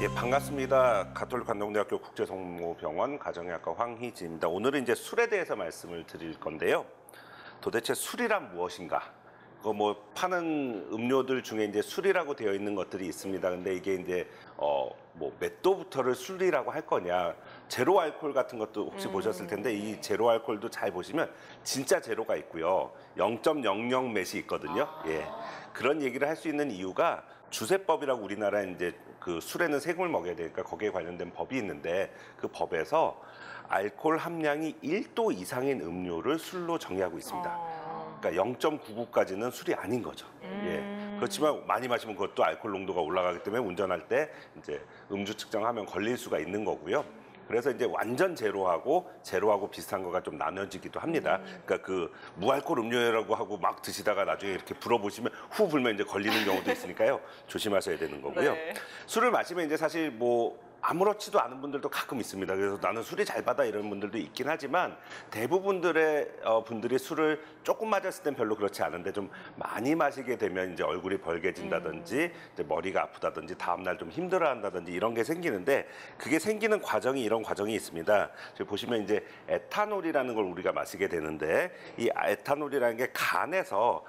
예, 반갑습니다. 가톨릭 관동대학교 국제성모병원 가정의학과 황희지입니다. 오늘은 이제 술에 대해서 말씀을 드릴 건데요. 도대체 술이란 무엇인가? 뭐 파는 음료들 중에 이제 술이라고 되어 있는 것들이 있습니다. 근데 이게 이제 뭐 몇 도부터를 술이라고 할 거냐? 제로 알코올 같은 것도 혹시 보셨을 텐데 이 제로 알코올도 잘 보시면 진짜 제로가 있고요. 0.00 몇이 있거든요. 예. 그런 얘기를 할 수 있는 이유가 주세법이라고 우리나라에 이제 그 술에는 세금을 먹여야 되니까 거기에 관련된 법이 있는데 그 법에서 알코올 함량이 1도 이상인 음료를 술로 정의하고 있습니다. 그러니까 0.99까지는 술이 아닌 거죠. 예. 그렇지만 많이 마시면 그것도 알코올 농도가 올라가기 때문에 운전할 때 이제 음주 측정하면 걸릴 수가 있는 거고요. 그래서 이제 완전 제로하고 비슷한 거가 좀 나눠지기도 합니다. 그러니까 그 무알코올 음료라고 하고 막 드시다가 나중에 이렇게 불어보시면 후 불면 이제 걸리는 경우도 있으니까요. 조심하셔야 되는 거고요. 네. 술을 마시면 이제 사실 뭐 아무렇지도 않은 분들도 가끔 있습니다. 그래서 나는 술이 잘 받아 이런 분들도 있긴 하지만 대부분들의 분들이 술을 조금 마셨을 땐 별로 그렇지 않은데 좀 많이 마시게 되면 이제 얼굴이 벌개진다든지 이제 머리가 아프다든지 다음날 좀 힘들어한다든지 이런 게 생기는데 그게 생기는 과정이 이런 과정이 있습니다. 저기 보시면 이제 에탄올이라는 걸 우리가 마시게 되는데 이 에탄올이라는 게 간에서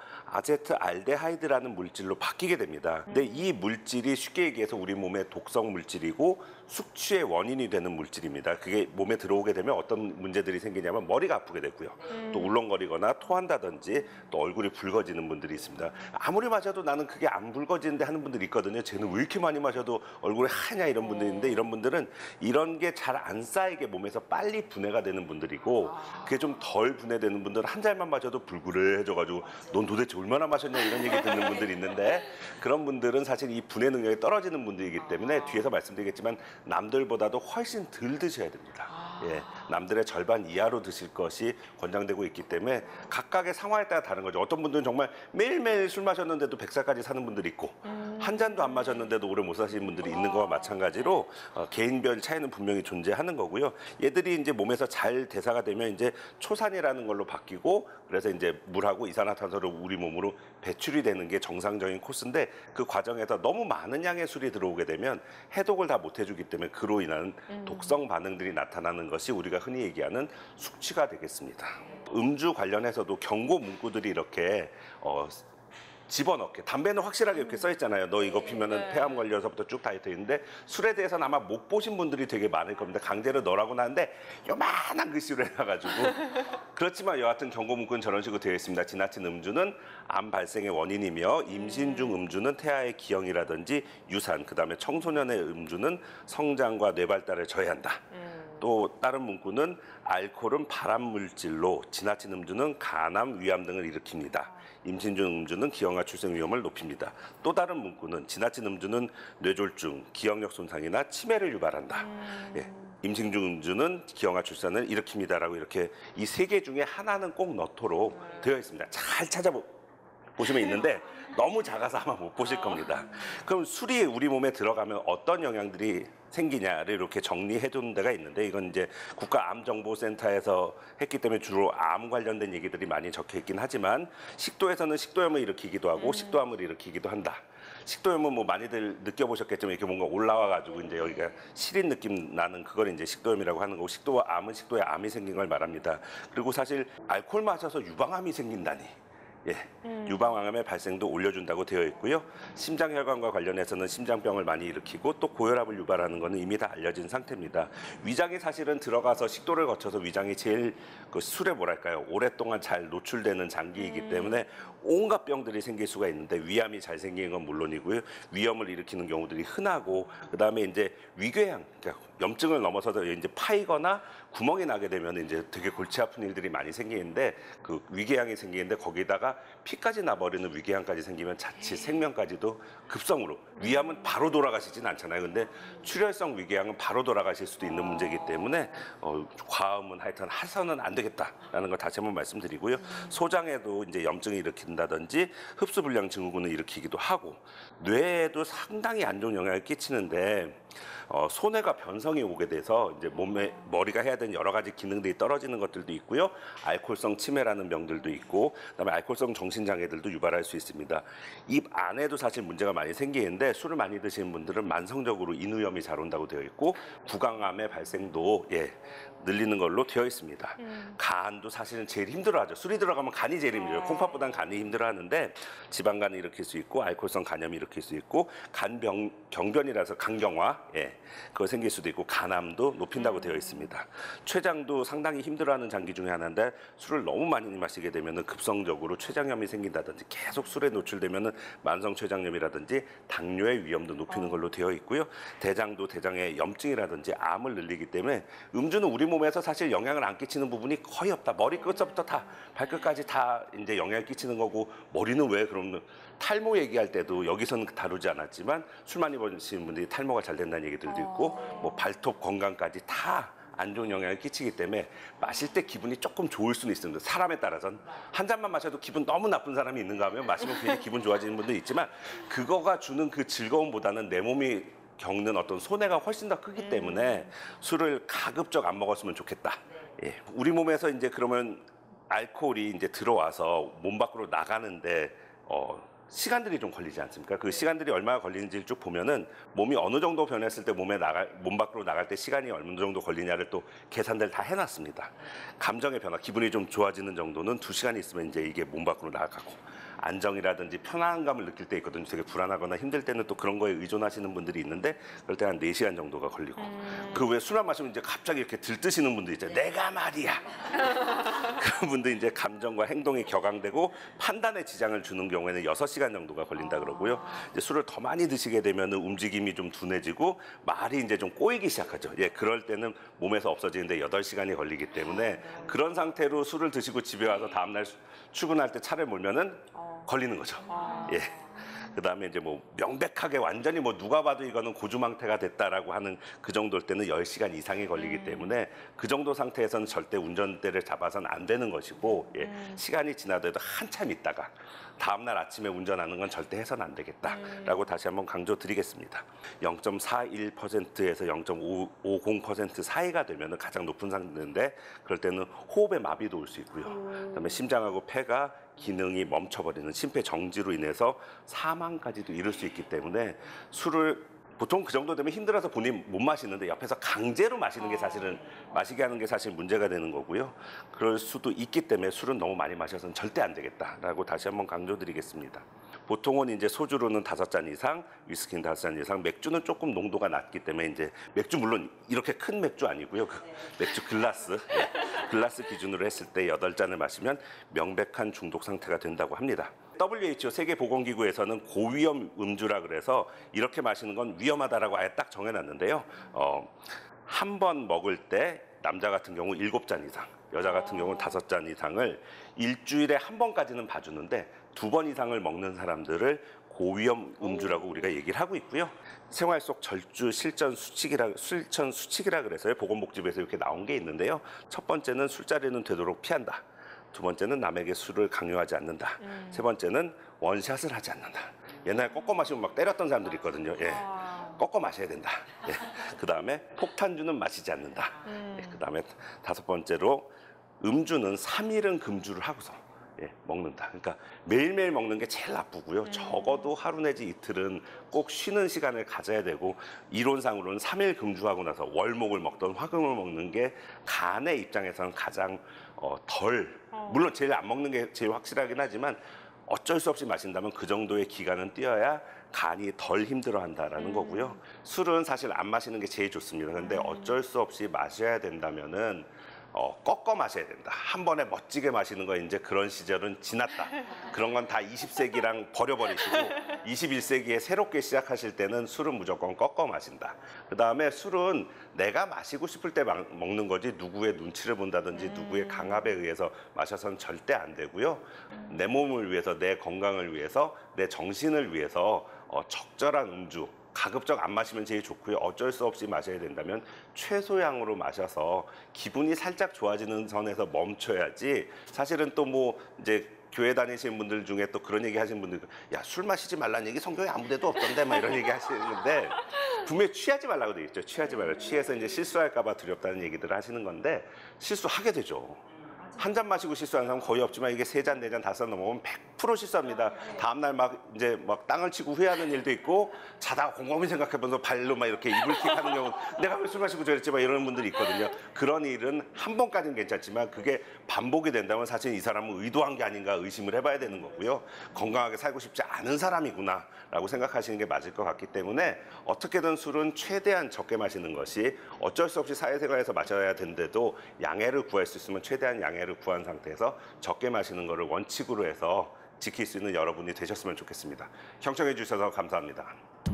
아제트알데하이드라는 물질로 바뀌게 됩니다. 근데 이 물질이 쉽게 얘기해서 우리 몸의 독성 물질이고 숙취의 원인이 되는 물질입니다. 그게 몸에 들어오게 되면 어떤 문제들이 생기냐면 머리가 아프게 되고요. 또 울렁거리거나 토한다든지 또 얼굴이 붉어지는 분들이 있습니다. 아무리 마셔도 나는 그게 안 붉어지는데 하는 분들이 있거든요. 쟤는 왜 이렇게 많이 마셔도 얼굴이 하냐 이런 분들이 있는데 이런 분들은 이런 게 잘 안 쌓이게 몸에서 빨리 분해가 되는 분들이고 그게 좀 덜 분해되는 분들은 한 잔만 마셔도 불구레해져가지고 넌 도대체 얼마나 마셨냐 이런 얘기 듣는 분들이 있는데 그런 분들은 사실 이 분해 능력이 떨어지는 분들이기 때문에 뒤에서 말씀드리겠지만 남들보다도 훨씬 덜 드셔야 됩니다. 예, 남들의 절반 이하로 드실 것이 권장되고 있기 때문에 각각의 상황에 따라 다른 거죠. 어떤 분들은 정말 매일매일 술 마셨는데도 100살까지 사는 분들이 있고 한 잔도 안 마셨는데도 오래 못 사시는 분들이 있는 거와 마찬가지로 개인별 차이는 분명히 존재하는 거고요. 얘들이 이제 몸에서 잘 대사가 되면 이제 초산이라는 걸로 바뀌고 그래서 이제 물하고 이산화탄소를 우리 몸으로 배출이 되는 게 정상적인 코스인데 그 과정에서 너무 많은 양의 술이 들어오게 되면 해독을 다 못 해주기 때문에 그로 인한 독성 반응들이 나타나는 것이 우리가 흔히 얘기하는 숙취가 되겠습니다. 음주 관련해서도 경고 문구들이 이렇게 집어넣게 담배는 확실하게 이렇게 써 있잖아요. 너 이거 피면은 폐암 걸려서부터 쭉 다 있어 있는데 술에 대해서는 아마 못 보신 분들이 되게 많을 겁니다. 강제로 넣으라고 하는데 요만한 글씨로 해놔가지고 그렇지만 여하튼 경고 문구는 저런 식으로 되어 있습니다. 지나친 음주는 암 발생의 원인이며 임신 중 음주는 태아의 기형이라든지 유산 그다음에 청소년의 음주는 성장과 뇌 발달을 저해한다. 또 다른 문구는 알코올은 발암 물질로 지나친 음주는 간암, 위암 등을 일으킵니다. 임신 중 음주는 기형아 출생 위험을 높입니다. 또 다른 문구는 지나친 음주는 뇌졸중, 기억력 손상이나 치매를 유발한다. 예. 임신 중 음주는 기형아 출산을 일으킵니다라고 이렇게 이 세 개 중에 하나는 꼭 넣도록 되어 있습니다. 잘 보시면 있는데 너무 작아서 아마 못 보실 겁니다. 그럼 술이 우리 몸에 들어가면 어떤 영향들이 생기냐를 이렇게 정리해 둔 데가 있는데 이건 이제 국가암정보센터에서 했기 때문에 주로 암 관련된 얘기들이 많이 적혀 있긴 하지만 식도에서는 식도염을 일으키기도 하고 식도암을 일으키기도 한다. 식도염은 뭐 많이들 느껴보셨겠지만 이렇게 뭔가 올라와가지고 이제 여기가 시린 느낌 나는 그걸 이제 식도염이라고 하는 거고 식도암은 식도에 암이 생긴 걸 말합니다. 그리고 사실 알코올 마셔서 유방암이 생긴다니. 예, 유방암의 발생도 올려준다고 되어 있고요. 심장혈관과 관련해서는 심장병을 많이 일으키고 또 고혈압을 유발하는 것은 이미 다 알려진 상태입니다. 위장이 사실은 들어가서 식도를 거쳐서 위장이 제일 그 술에 뭐랄까요 오랫동안 잘 노출되는 장기이기 때문에 온갖 병들이 생길 수가 있는데 위암이 잘 생기는 건 물론이고요. 위염을 일으키는 경우들이 흔하고 그다음에 이제 위궤양 그러니까 염증을 넘어서서 이제 파이거나 구멍이 나게 되면 이제 되게 골치 아픈 일들이 많이 생기는데 그 위궤양이 생기는데 거기다가 피까지 나버리는 위궤양까지 생기면 자칫 생명까지도 급성으로 위암은 바로 돌아가시진 않잖아요. 근데 출혈성 위궤양은 바로 돌아가실 수도 있는 문제이기 때문에 과음은 하여튼 해서는 안 되겠다라는 걸 다시 한번 말씀드리고요. 소장에도 이제 염증을 일으킨다든지 흡수불량 증후군을 일으키기도 하고 뇌에도 상당히 안 좋은 영향을 끼치는데 손해가 변성이 오게 돼서 이제 몸에 머리가 해야 되는 여러 가지 기능들이 떨어지는 것들도 있고요. 알코올성 치매라는 병들도 있고 그다음에 알코올성 알코올성 정신장애들도 유발할 수 있습니다. 입 안에도 사실 문제가 많이 생기는데 술을 많이 드시는 분들은 만성적으로 인후염이 잘 온다고 되어 있고 구강암의 발생도 늘리는 걸로 되어 있습니다. 간도 사실은 제일 힘들어하죠. 술이 들어가면 간이 제일 힘들어요. 콩팥보단 간이 힘들어하는데 지방간을 일으킬 수 있고 알코올성 간염이 일으킬 수 있고 경변이라서 간경화 그거 생길 수도 있고 간암도 높인다고 되어 있습니다. 췌장도 상당히 힘들어하는 장기 중에 하나인데 술을 너무 많이 마시게 되면 급성적으로 췌장염이 생긴다든지 계속 술에 노출되면 만성 췌장염이라든지 당뇨의 위험도 높이는 걸로 되어 있고요. 대장도 대장의 염증이라든지 암을 늘리기 때문에 음주는 우리 몸에서 사실 영향을 안 끼치는 부분이 거의 없다. 머리 끝부터 다 발끝까지 다 이제 영향을 끼치는 거고 머리는 왜 그러면 탈모 얘기할 때도 여기서는 다루지 않았지만 술 많이 마시는 분들이 탈모가 잘 된다는 얘기들도 있고 뭐 발톱 건강까지 다 안 좋은 영향을 끼치기 때문에 마실 때 기분이 조금 좋을 수는 있습니다. 사람에 따라서는 한 잔만 마셔도 기분 너무 나쁜 사람이 있는가 하면 마시면 괜히 기분 좋아지는 분도 있지만 그거가 주는 그 즐거움보다는 내 몸이 겪는 어떤 손해가 훨씬 더 크기 때문에 술을 가급적 안 먹었으면 좋겠다. 우리 몸에서 이제 그러면 알코올이 이제 들어와서 몸 밖으로 나가는데 시간들이 좀 걸리지 않습니까? 그 시간들이 얼마나 걸리는지를 쭉 보면은 몸이 어느 정도 변했을 때 몸 밖으로 나갈 때 시간이 어느 정도 걸리냐를 또 계산들 다 해놨습니다. 감정의 변화, 기분이 좀 좋아지는 정도는 2시간이 있으면 이제 이게 몸 밖으로 나가고 안정이라든지 편안감을 느낄 때 있거든요. 되게 불안하거나 힘들 때는 또 그런 거에 의존하시는 분들이 있는데 그럴 때 한 4시간 정도가 걸리고 그 외에 술만 마시면 이제 갑자기 이렇게 들뜨시는 분들 있잖아요. 내가 말이야. 그런 분들 이제 감정과 행동이 격앙되고 판단에 지장을 주는 경우에는 6시간 정도가 걸린다 그러고요. 이제 술을 더 많이 드시게 되면 움직임이 좀 둔해지고 말이 이제 좀 꼬이기 시작하죠. 그럴 때는 몸에서 없어지는데 8시간이 걸리기 때문에 그런 상태로 술을 드시고 집에 와서 다음날 출근할 때 차를 몰면은 걸리는 거죠. 그다음에 이제 뭐 명백하게 완전히 뭐 누가 봐도 이거는 고주망태가 됐다라고 하는 그 정도일 때는 10시간 이상이 걸리기 때문에 그 정도 상태에서는 절대 운전대를 잡아서는 안 되는 것이고 시간이 지나더라도 한참 있다가 다음날 아침에 운전하는 건 절대 해서는 안 되겠다라고 다시 한번 강조드리겠습니다. 0.41%에서 0.50% 사이가 되면 가장 높은 상태인데 그럴 때는 호흡의 마비도 올 수 있고요. 그다음에 심장하고 폐가 기능이 멈춰버리는 심폐정지로 인해서 사망까지도 이를 수 있기 때문에 술을 보통 그 정도 되면 힘들어서 본인 못 마시는데 옆에서 강제로 마시는 게 사실은 마시게 하는 게 사실 문제가 되는 거고요. 그럴 수도 있기 때문에 술은 너무 많이 마셔서는 절대 안 되겠다라고 다시 한번 강조드리겠습니다. 보통은 이제 소주로는 5잔 이상, 위스키는 5잔 이상, 맥주는 조금 농도가 낮기 때문에 이제 맥주 물론 이렇게 큰 맥주 아니고요. 그 맥주 글라스, 글라스 기준으로 했을 때 8잔을 마시면 명백한 중독 상태가 된다고 합니다. WHO 세계보건기구에서는 고위험 음주라 그래서 이렇게 마시는 건 위험하다라고 아예 딱 정해놨는데요. 한 번 먹을 때 남자 같은 경우 7잔 이상, 여자 같은 경우는 5잔 이상을 일주일에 한 번까지는 봐주는데 2번 이상을 먹는 사람들을 고위험 음주라고 우리가 얘기를 하고 있고요. 생활 속 절주 실천 수칙이라 그래서요. 보건복지부에서 이렇게 나온 게 있는데요. 첫 번째는 술자리는 되도록 피한다. 두 번째는 남에게 술을 강요하지 않는다. 세 번째는 원샷을 하지 않는다. 옛날에 꺾어 마시면 막 때렸던 사람들이 있거든요. 꺾어 마셔야 된다. 그 다음에 폭탄주는 마시지 않는다. 그 다음에 5번째로 음주는 3일은 금주를 하고서 먹는다. 그러니까 매일매일 먹는 게 제일 나쁘고요. 적어도 하루 내지 이틀은 꼭 쉬는 시간을 가져야 되고 이론상으로는 3일 금주하고 나서 월목을 먹던 화금을 먹는 게 간의 입장에서는 가장 물론 제일 안 먹는 게 제일 확실하긴 하지만 어쩔 수 없이 마신다면 그 정도의 기간은 뛰어야 간이 덜 힘들어한다라는 거고요. 술은 사실 안 마시는 게 제일 좋습니다. 그런데 어쩔 수 없이 마셔야 된다면은 꺾어 마셔야 된다. 한 번에 멋지게 마시는 거 이제 그런 시절은 지났다. 그런 건 다 20세기랑 버려버리시고 21세기에 새롭게 시작하실 때는 술은 무조건 꺾어 마신다. 그 다음에 술은 내가 마시고 싶을 때 먹는 거지 누구의 눈치를 본다든지 누구의 강압에 의해서 마셔서는 절대 안 되고요. 내 몸을 위해서, 내 건강을 위해서, 내 정신을 위해서 적절한 음주, 가급적 안 마시면 제일 좋고요. 어쩔 수 없이 마셔야 된다면 최소량으로 마셔서 기분이 살짝 좋아지는 선에서 멈춰야지. 사실은 또 뭐 이제 교회 다니시는 분들 중에 또 그런 얘기 하시는 분들, 야, 술 마시지 말라는 얘기 성경에 아무데도 없던데 막 이런 얘기 하시는데 분명히 취하지 말라고 돼 있죠. 취하지 말라. 취해서 이제 실수할까 봐 두렵다는 얘기들을 하시는 건데 실수하게 되죠. 한 잔 마시고 실수하는 사람 거의 없지만 이게 3잔, 4잔, 5잔 넘어오면 100% 실수합니다. 다음날 막 이제 막 땅을 치고 후회하는 일도 있고 자다가 곰곰이 생각해보면서 발로 막 이렇게 이불킥하는 경우 내가 왜 술 마시고 저랬지 막 이러는 분들이 있거든요. 그런 일은 한 번까지는 괜찮지만 그게 반복이 된다면 사실 이 사람은 의도한 게 아닌가 의심을 해봐야 되는 거고요. 건강하게 살고 싶지 않은 사람이구나라고 생각하시는 게 맞을 것 같기 때문에 어떻게든 술은 최대한 적게 마시는 것이 어쩔 수 없이 사회생활에서 마셔야 되는데도 양해를 구할 수 있으면 최대한 양해를 구한 상태에서 적게 마시는 것을 원칙으로 해서 지킬 수 있는 여러분이 되셨으면 좋겠습니다. 경청해 주셔서 감사합니다.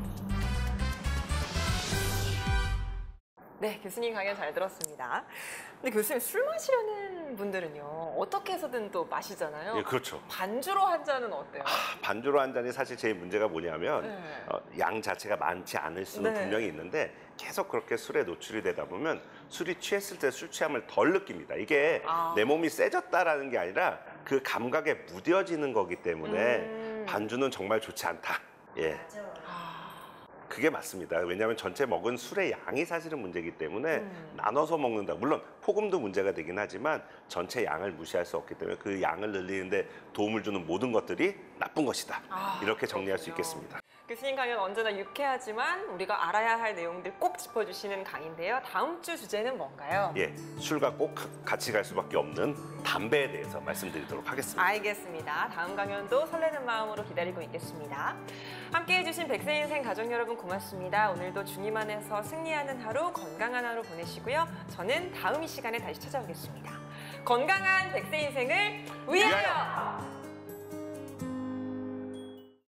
네, 교수님 강연 잘 들었습니다. 근데 교수님 술 마시려는 분들은요 어떻게 해서든 또 마시잖아요. 예, 그렇죠. 반주로 한 잔은 어때요? 반주로 한 잔이 사실 제일 문제가 뭐냐면 네. 양 자체가 많지 않을 수는 네. 분명히 있는데 계속 그렇게 술에 노출이 되다 보면 술이 취했을 때 술 취함을 덜 느낍니다. 이게 내 몸이 세졌다라는 게 아니라 그 감각에 무뎌지는 거기 때문에 반주는 정말 좋지 않다. 예. 그게 맞습니다. 왜냐하면 전체 먹은 술의 양이 사실은 문제이기 때문에 나눠서 먹는다. 물론 폭음도 문제가 되긴 하지만 전체 양을 무시할 수 없기 때문에 그 양을 늘리는데 도움을 주는 모든 것들이 나쁜 것이다. 이렇게 정리할 수 있겠습니다. 교수님 강연 언제나 유쾌하지만 우리가 알아야 할 내용들 꼭 짚어주시는 강의인데요. 다음 주 주제는 뭔가요? 예, 술과 꼭 같이 갈 수밖에 없는 담배에 대해서 말씀드리도록 하겠습니다. 알겠습니다. 다음 강연도 설레는 마음으로 기다리고 있겠습니다. 함께해 주신 백세인생 가족 여러분 고맙습니다. 오늘도 주님 안에서 승리하는 하루, 건강한 하루 보내시고요. 저는 다음 이 시간에 다시 찾아오겠습니다. 건강한 백세인생을 위하여!